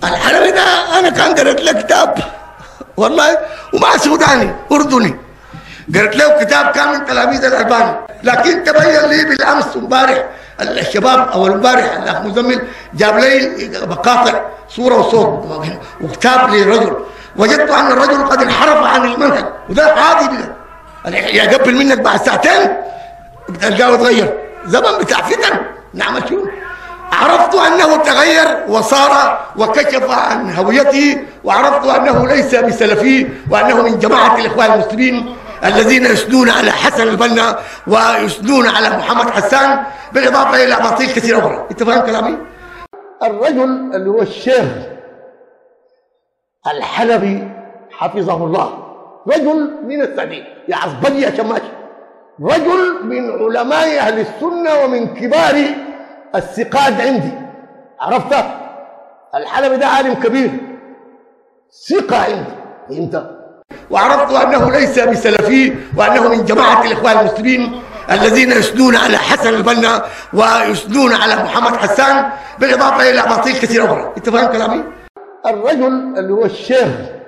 الحلبي ده انا كان قريت له كتاب والله، ومع سوداني اردني، قريت له كتاب كان من تلاميذ الالباني، لكن تبين لي بالامس وامبارح الشباب او امبارح الاخ مزمل جاب لي مقاطع صوره وصوت وكتاب للرجل، وجدت ان الرجل قد انحرف عن المنهج، وده عادي يقبل منك بعد ساعتين بتلقاه يتغير. زمن بتاع فتن نعمل شنو؟ عرفت انه تغير وصار وكشف عن هويته، وعرفت انه ليس بسلفي، وانه من جماعه الاخوان المسلمين الذين يسنون على حسن البنا ويسنون على محمد حسان، بالاضافه الى اباطيل كثيره اخرى. انت فاهم كلامي؟ الرجل اللي هو الشيخ الحلبي حفظه الله رجل من السعوديه، يا عصبجي يا شماش، رجل من علماء اهل السنه ومن كبار الثقات عندي. عرفت؟ الحلبي ده عالم كبير، ثقه عندي، فهمت؟ وعرفت انه ليس بسلفي، وانه من جماعه الاخوان المسلمين الذين يسنون على حسن البنا ويسنون على محمد حسان، بالاضافه الى اباطيل كثيره اخرى. انت فاهم كلامي؟ الرجل اللي هو الشيخ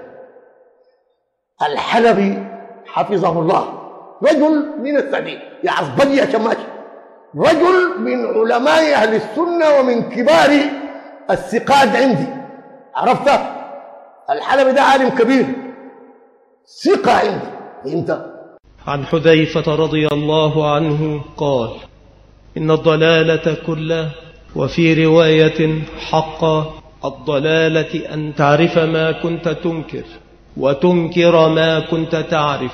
الحلبي حفظه الله رجل من السعوديه، يا عصبجي يا شماش، رجل من علماء اهل السنه ومن كبار الثقات عندي. عرفت؟ الحلبي ده عالم كبير، ثقه عندي، فهمت؟ عن حذيفة رضي الله عنه قال: إن الضلالة كلها، وفي رواية حق الضلالة أن تعرف ما كنت تنكر وتنكر ما كنت تعرف،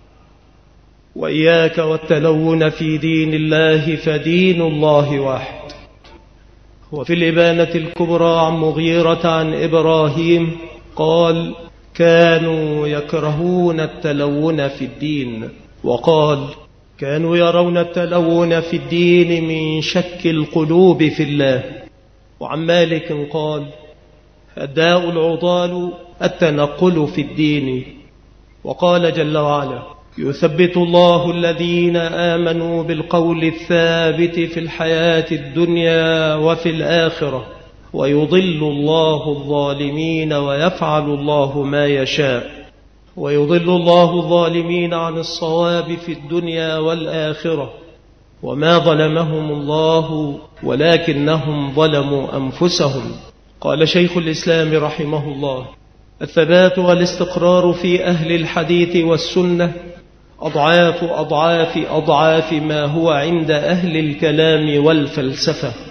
وإياك والتلون في دين الله، فدين الله واحد. وفي الإبانة الكبرى عن مغيرة عن إبراهيم قال: كانوا يكرهون التلون في الدين، وقال: كانوا يرون التلون في الدين من شك القلوب في الله. وعن مالك قال: الداء العضال التنقل في الدين. وقال جل وعلا: يثبت الله الذين آمنوا بالقول الثابت في الحياة الدنيا وفي الآخرة، ويضل الله الظالمين ويفعل الله ما يشاء. ويضل الله الظالمين عن الصواب في الدنيا والآخرة، وما ظلمهم الله ولكنهم ظلموا أنفسهم. قال شيخ الإسلام رحمه الله: الثبات والاستقرار في أهل الحديث والسنة أضعاف أضعاف أضعاف ما هو عند أهل الكلام والفلسفة.